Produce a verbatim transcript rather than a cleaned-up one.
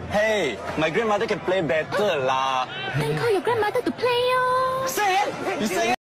Hey, my grandmother can play better lah. Then call your grandmother to play, oh. Say it! You say it!